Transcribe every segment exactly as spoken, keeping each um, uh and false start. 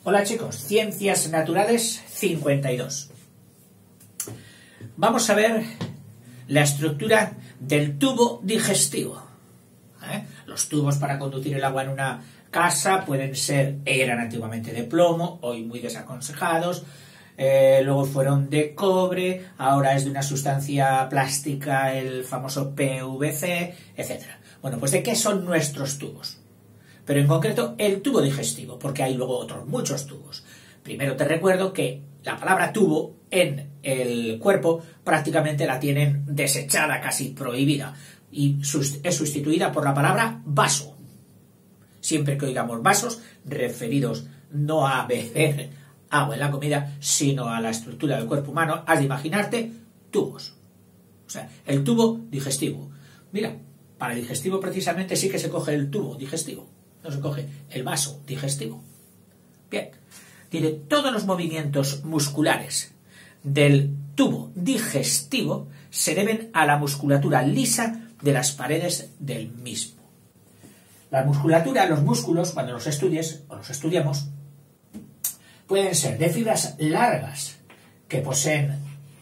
Hola chicos, Ciencias Naturales cincuenta y dos. Vamos a ver la estructura del tubo digestivo. ¿Eh? Los tubos para conducir el agua en una casa pueden ser, eran antiguamente de plomo, hoy muy desaconsejados, eh, luego fueron de cobre, ahora es de una sustancia plástica, el famoso P V C, etcétera. Bueno, pues ¿de qué son nuestros tubos? Pero en concreto el tubo digestivo, porque hay luego otros muchos tubos. Primero te recuerdo que la palabra tubo en el cuerpo prácticamente la tienen desechada, casi prohibida, y es sustituida por la palabra vaso. Siempre que oigamos vasos, referidos no a beber agua en la comida, sino a la estructura del cuerpo humano, has de imaginarte tubos. O sea, el tubo digestivo. Mira, para el digestivo precisamente sí que se coge el tubo digestivo. No se coge el vaso digestivo. Bien, dice, todos los movimientos musculares del tubo digestivo se deben a la musculatura lisa de las paredes del mismo. La musculatura, los músculos, cuando los estudies o los estudiamos, pueden ser de fibras largas que poseen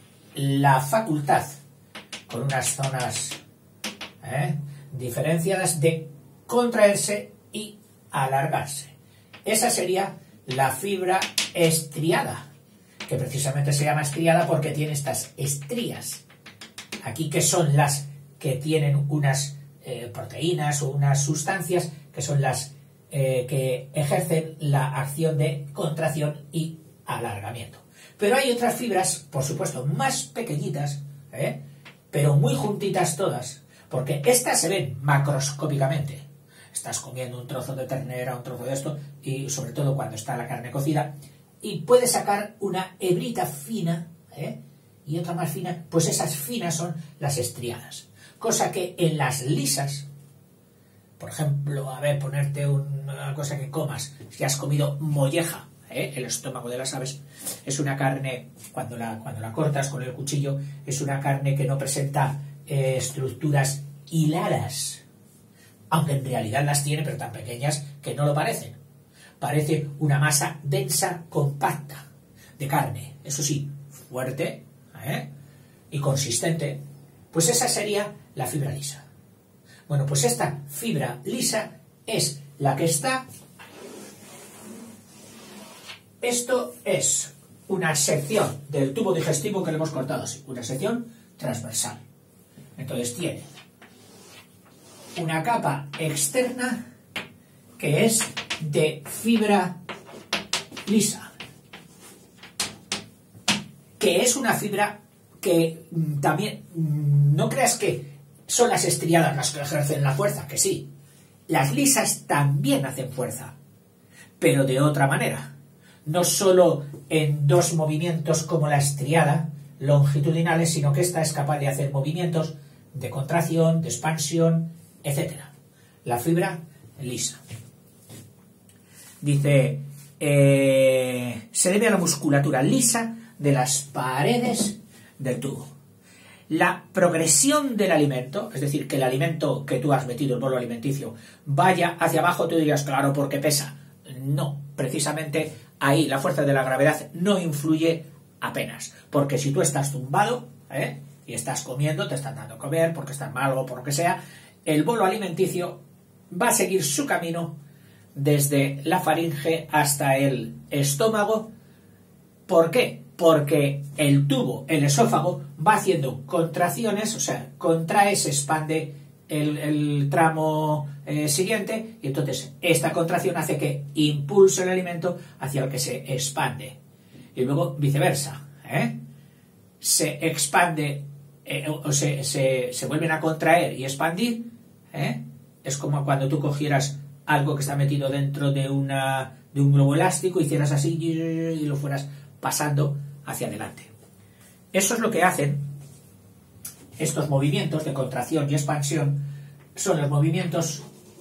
la facultad, con unas zonas ¿eh? diferenciadas, de contraerse y alargarse. Esa sería la fibra estriada, que precisamente se llama estriada porque tiene estas estrías aquí, que son las que tienen unas eh, proteínas o unas sustancias que son las eh, que ejercen la acción de contracción y alargamiento. Pero hay otras fibras, por supuesto, más pequeñitas, ¿eh? pero muy juntitas todas, porque estas se ven macroscópicamente. Estás comiendo un trozo de ternera, un trozo de esto, y sobre todo cuando está la carne cocida, y puedes sacar una hebrita fina, ¿eh? y otra más fina, pues esas finas son las estriadas. Cosa que en las lisas, por ejemplo, a ver, ponerte una cosa que comas, si has comido molleja, ¿eh? el estómago de las aves, es una carne, cuando la, cuando la cortas con el cuchillo, es una carne que no presenta eh, estructuras hiladas, aunque en realidad las tiene, pero tan pequeñas que no lo parecen. Parece una masa densa, compacta, de carne, eso sí, fuerte ¿eh? y consistente. Pues esa sería la fibra lisa. Bueno, pues esta fibra lisa es la que está... Esto es una sección del tubo digestivo que le hemos cortado así, una sección transversal. Entonces tiene una capa externa que es de fibra lisa, que es una fibra que también, no creas que son las estriadas las que ejercen la fuerza, que sí, las lisas también hacen fuerza, pero de otra manera, no solo en dos movimientos como la estriada, longitudinales, sino que esta es capaz de hacer movimientos de contracción, de expansión, etcétera. La fibra lisa. Dice, eh, se debe a la musculatura lisa de las paredes del tubo. La progresión del alimento, es decir, que el alimento que tú has metido, el bolo alimenticio, vaya hacia abajo, tú dirías, claro, porque pesa. No, precisamente ahí la fuerza de la gravedad no influye apenas. Porque si tú estás tumbado, ¿eh? y estás comiendo, te están dando a comer, porque estás mal o por lo que sea, el bolo alimenticio va a seguir su camino desde la faringe hasta el estómago. ¿Por qué? Porque el tubo, el esófago, va haciendo contracciones, o sea, contrae, se expande el, el tramo eh, siguiente, y entonces esta contracción hace que impulse el alimento hacia el que se expande. Y luego viceversa, ¿eh? se expande eh, o se, se, se vuelven a contraer y expandir, ¿eh? es como cuando tú cogieras algo que está metido dentro de, una, de un globo elástico, hicieras así y lo fueras pasando hacia adelante. Eso es lo que hacen estos movimientos de contracción y expansión, son los movimientos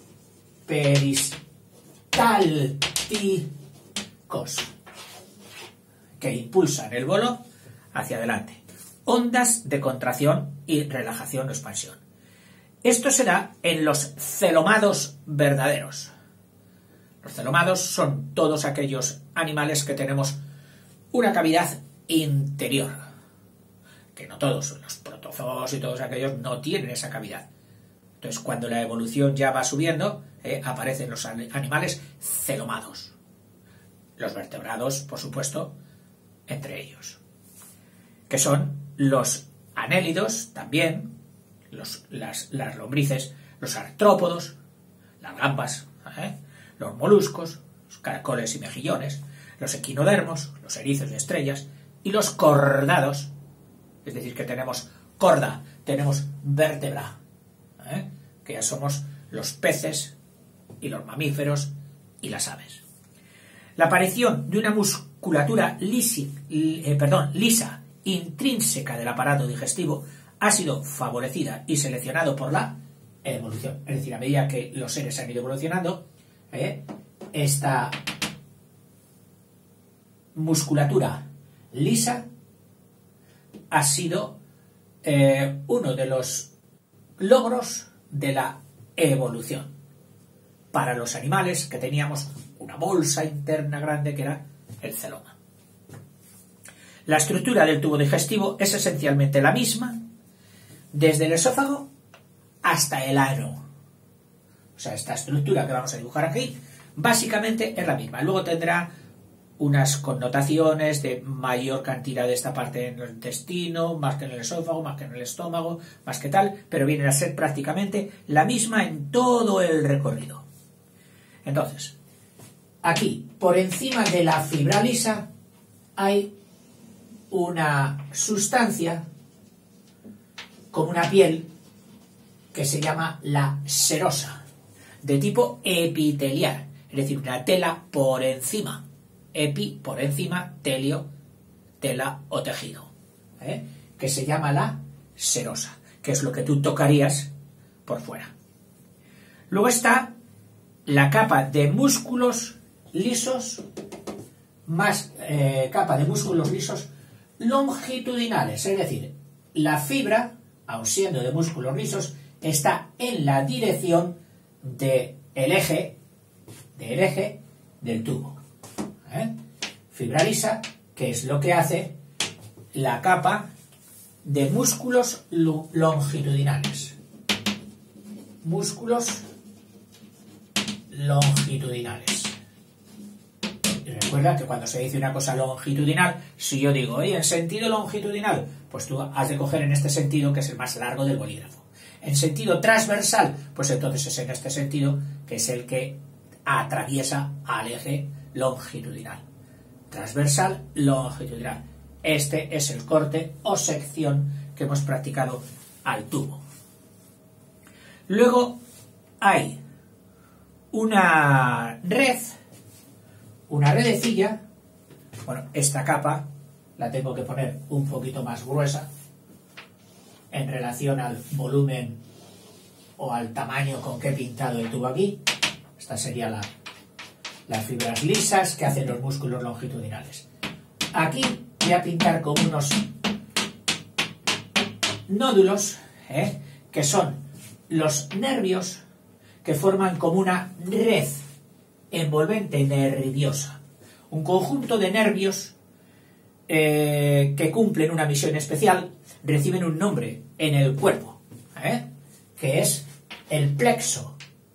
peristálticos que impulsan el bolo hacia adelante. Ondas de contracción y relajación o expansión. Esto se da en los celomados verdaderos. Los celomados son todos aquellos animales que tenemos una cavidad interior, que no todos, los protozoos y todos aquellos no tienen esa cavidad. Entonces, cuando la evolución ya va subiendo, eh, aparecen los animales celomados. Los vertebrados, por supuesto, entre ellos, que son los anélidos también, los, las, las lombrices, los artrópodos, las gambas, ¿eh? los moluscos, los caracoles y mejillones, los equinodermos, los erizos y estrellas, y los cordados, es decir, que tenemos corda, tenemos vértebra, ¿eh? que ya somos los peces y los mamíferos y las aves. La aparición de una musculatura lisi, eh, perdón, lisa, intrínseca del aparato digestivo, ha sido favorecida y seleccionado por la evolución. Es decir, a medida que los seres han ido evolucionando, ¿eh? esta musculatura lisa ha sido eh, uno de los logros de la evolución para los animales, que teníamos una bolsa interna grande que era el celoma. La estructura del tubo digestivo es esencialmente la misma desde el esófago hasta el ano. O sea, esta estructura que vamos a dibujar aquí básicamente es la misma. Luego tendrá unas connotaciones de mayor cantidad de esta parte en el intestino, más que en el esófago, más que en el estómago, más que tal, pero viene a ser prácticamente la misma en todo el recorrido. Entonces, aquí, por encima de la fibra lisa, hay una sustancia como una piel que se llama la serosa, de tipo epitelial, es decir, una tela por encima. Epi, por encima, telio, tela o tejido, ¿eh? que se llama la serosa, que es lo que tú tocarías por fuera. Luego está la capa de músculos lisos, más eh, capa de músculos lisos longitudinales, es decir, la fibra, aun siendo de músculos lisos, está en la dirección del eje, del eje del tubo. ¿Eh? Fibra lisa, que es lo que hace la capa de músculos longitudinales. Músculos longitudinales. Y recuerda que cuando se dice una cosa longitudinal, si yo digo, oye, en sentido longitudinal, pues tú has de coger en este sentido, que es el más largo del bolígrafo. En sentido transversal, pues entonces es en este sentido, que es el que atraviesa al eje longitudinal. Transversal, longitudinal. Este es el corte o sección que hemos practicado al tubo. Luego hay una red, una redecilla. Bueno, esta capa la tengo que poner un poquito más gruesa en relación al volumen o al tamaño con que he pintado el tubo aquí. Esta sería la las fibras lisas que hacen los músculos longitudinales. Aquí voy a pintar con unos nódulos, ¿eh? que son los nervios que forman como una red envolvente nerviosa. Un conjunto de nervios eh, que cumplen una misión especial, reciben un nombre en el cuerpo, ¿eh? que es el plexo.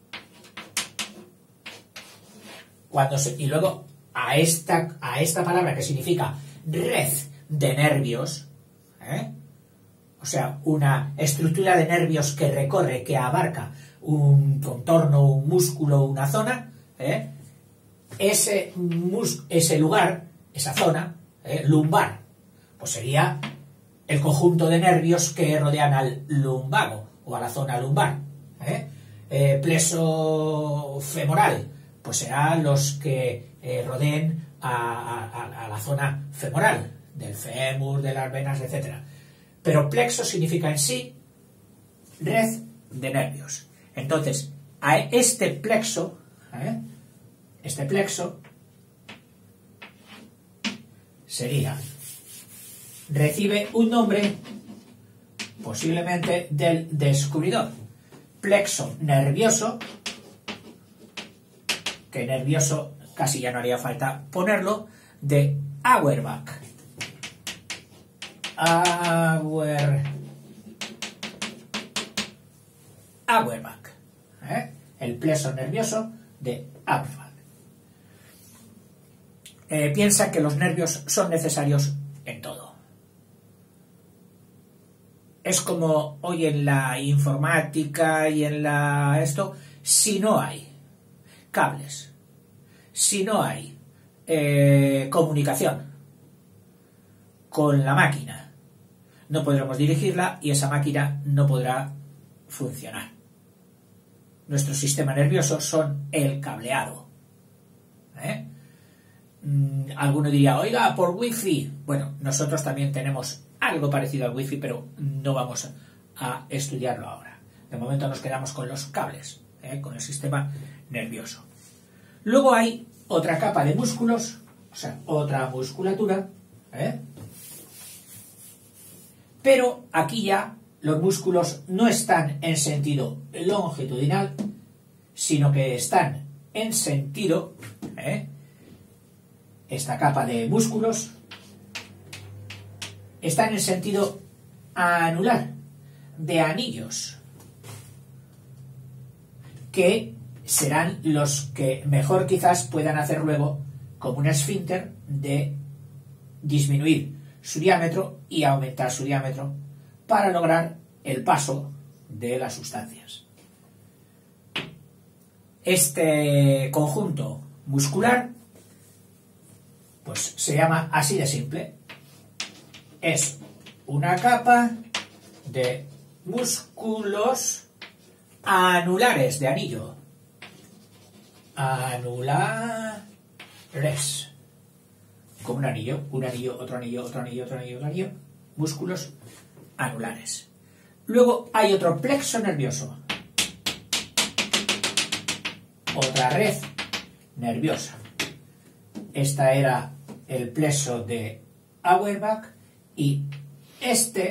Cuando se, y luego a esta, a esta palabra que significa red de nervios, ¿eh? o sea, una estructura de nervios que recorre, que abarca un contorno, un músculo, una zona, ¿eh? ese, mus, ese lugar, esa zona, ¿eh? lumbar, pues sería el conjunto de nervios que rodean al lumbago o a la zona lumbar. ¿eh? Eh, pleso femoral, pues serán los que eh, rodeen a, a, a la zona femoral, del fémur, de las venas, etcétera. Pero plexo significa en sí red de nervios. Entonces, a este plexo, ¿eh? este plexo sería, recibe un nombre posiblemente del descubridor. Plexo nervioso que nervioso casi ya no haría falta ponerlo, de Auerbach. Auer, Auerbach, ¿eh? El plexo nervioso de Auerbach. Eh, piensa que los nervios son necesarios en todo. Es como hoy en la informática y en la esto, si no hay cables, si no hay eh, comunicación con la máquina, no podremos dirigirla y esa máquina no podrá funcionar. Nuestro sistema nervioso son el cableado. ¿Eh? Mm, alguno diría, oiga, por wifi. Bueno, nosotros también tenemos algo parecido al wifi, pero no vamos a estudiarlo ahora. De momento nos quedamos con los cables, ¿eh? Con el sistema nervioso. Luego hay otra capa de músculos, o sea, otra musculatura, ¿eh? Pero aquí ya los músculos no están en sentido longitudinal, sino que están en sentido, ¿eh? Esta capa de músculos están en sentido anular, de anillos, que serán los que mejor quizás puedan hacer luego como un esfínter de disminuir su diámetro y aumentar su diámetro para lograr el paso de las sustancias. Este conjunto muscular pues se llama así de simple. Es una capa de músculos anulares de anillo. Anulares. Como un anillo, un anillo, otro anillo, otro anillo, otro anillo, otro anillo. Músculos anulares. Luego hay otro plexo nervioso. Otra red nerviosa. Esta era el plexo de Auerbach y este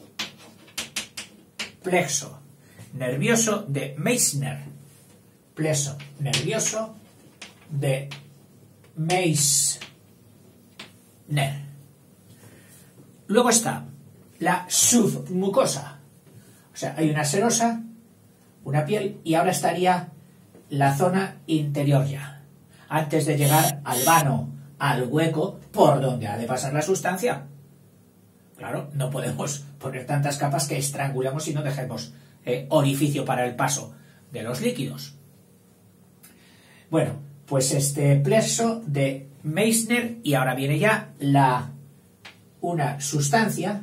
plexo nervioso de Meissner. Plexo nervioso de Meissner. Luego está la submucosa. O sea, hay una serosa, una piel, y ahora estaría la zona interior ya. Antes de llegar al vano, al hueco, por donde ha de pasar la sustancia. Claro, no podemos poner tantas capas que estrangulemos y no dejemos eh, orificio para el paso de los líquidos. Bueno, pues este plexo de Meissner, y ahora viene ya la una sustancia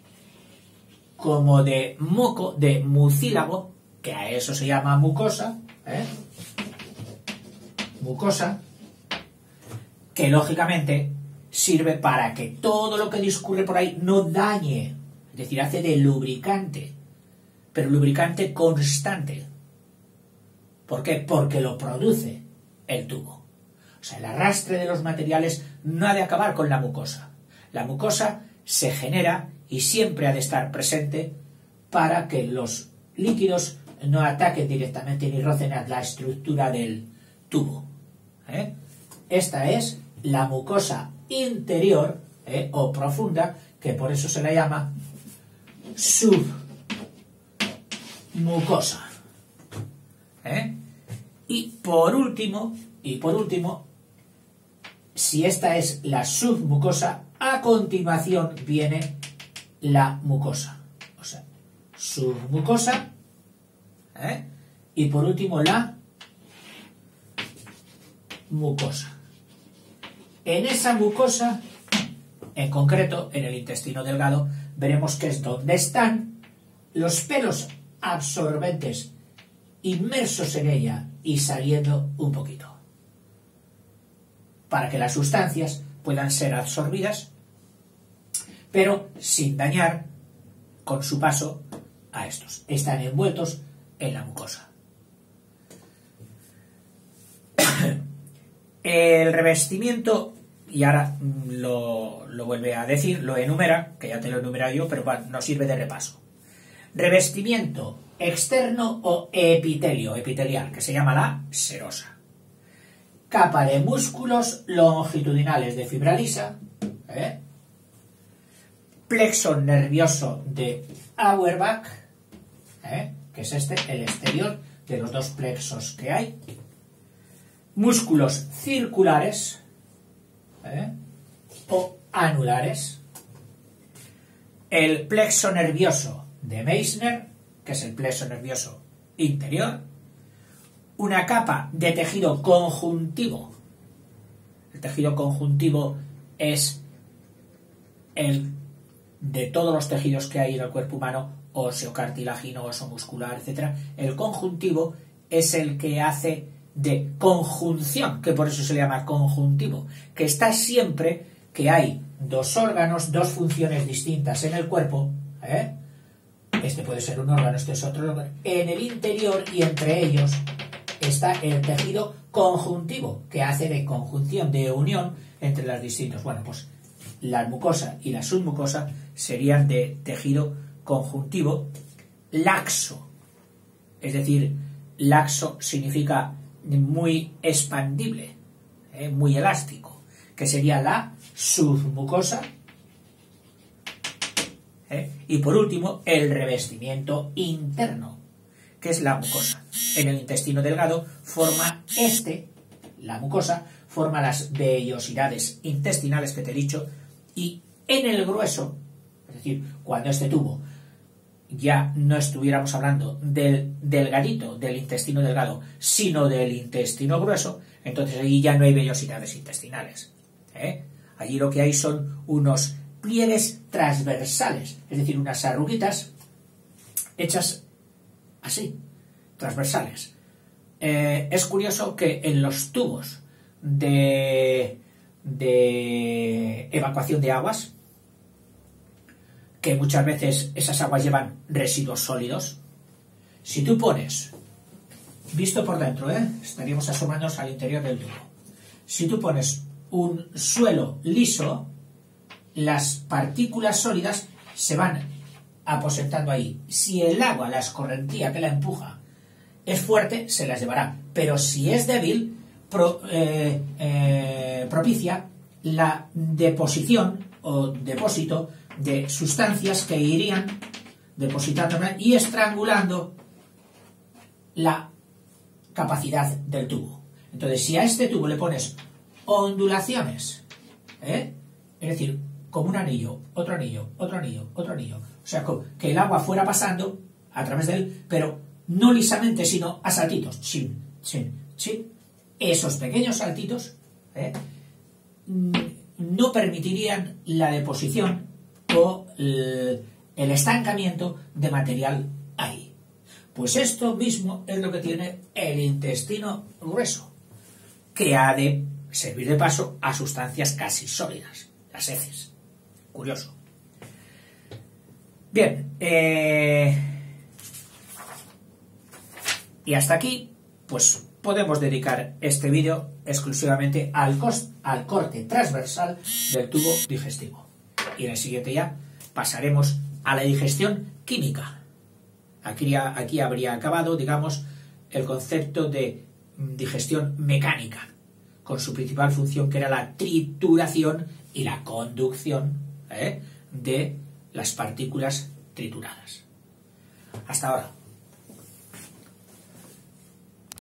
como de moco, de mucílago, que a eso se llama mucosa, ¿eh? Mucosa, que lógicamente sirve para que todo lo que discurre por ahí no dañe, es decir, hace de lubricante, pero lubricante constante. ¿Por qué? Porque lo produce el tubo. O sea, el arrastre de los materiales no ha de acabar con la mucosa. La mucosa se genera y siempre ha de estar presente para que los líquidos no ataquen directamente ni rocen a la estructura del tubo. ¿Eh? Esta es la mucosa interior, ¿eh? o profunda, que por eso se la llama submucosa. ¿Eh? Y por último, y por último, si esta es la submucosa, a continuación viene la mucosa. O sea, submucosa, ¿eh? y por último la mucosa. En esa mucosa, en concreto en el intestino delgado, veremos que es donde están los pelos absorbentes inmersos en ella y saliendo un poquito, para que las sustancias puedan ser absorbidas, pero sin dañar con su paso a estos. Están envueltos en la mucosa. El revestimiento, y ahora lo, lo vuelve a decir, lo enumera, que ya te lo he enumerado yo, pero bueno, nos sirve de repaso. Revestimiento externo o epitelio, epitelial, que se llama la serosa. capa de músculos longitudinales de fibra lisa, ¿eh? Plexo nervioso de Auerbach, ¿eh? Que es este, el exterior de los dos plexos que hay, músculos circulares, ¿eh? O anulares, el plexo nervioso de Meissner, que es el plexo nervioso interior, una capa de tejido conjuntivo. El tejido conjuntivo es el de todos los tejidos que hay en el cuerpo humano, óseo, cartilaginoso, muscular, etcétera. El conjuntivo es el que hace de conjunción, que por eso se le llama conjuntivo, que está siempre que hay dos órganos, dos funciones distintas en el cuerpo, ¿eh? Este puede ser un órgano, este es otro órgano. En el interior y entre ellos está el tejido conjuntivo, que hace de conjunción, de unión entre las distintas. Bueno, pues la mucosa y la submucosa serían de tejido conjuntivo laxo. Es decir, laxo significa muy expandible, ¿eh? Muy elástico, que sería la submucosa. ¿Eh? Y por último, el revestimiento interno, que es la mucosa. En el intestino delgado forma este, la mucosa, forma las vellosidades intestinales que te he dicho, y en el grueso, es decir, cuando este tubo ya no estuviéramos hablando del delgadito, del intestino delgado, sino del intestino grueso, entonces allí ya no hay vellosidades intestinales, ¿eh? Allí lo que hay son unos pliegues transversales, es decir, unas arruguitas hechas así, transversales. Eh, es curioso que en los tubos de, de evacuación de aguas, que muchas veces esas aguas llevan residuos sólidos, si tú pones, visto por dentro, ¿eh? Estaríamos asomándonos al interior del tubo, si tú pones un suelo liso, las partículas sólidas se van aposentando ahí. Si el agua, la escorrentía que la empuja, es fuerte, se las llevará. Pero si es débil, pro, eh, eh, propicia la deposición o depósito de sustancias que irían depositando y estrangulando la capacidad del tubo. Entonces, si a este tubo le pones ondulaciones, ¿eh? Es decir, como un anillo, otro anillo, otro anillo, otro anillo. O sea, que el agua fuera pasando a través de él, pero no lisamente, sino a saltitos. Chin, chin, chin. Esos pequeños saltitos, ¿eh? no permitirían la deposición o el, el estancamiento de material ahí. Pues esto mismo es lo que tiene el intestino grueso, que ha de servir de paso a sustancias casi sólidas, las heces. Curioso. Bien, eh, y hasta aquí, pues podemos dedicar este vídeo exclusivamente al, cost, al corte transversal del tubo digestivo. Y en el siguiente ya pasaremos a la digestión química. Aquí, aquí habría acabado, digamos, el concepto de digestión mecánica, con su principal función que era la trituración y la conducción, ¿eh? de las partículas trituradas. Hasta ahora.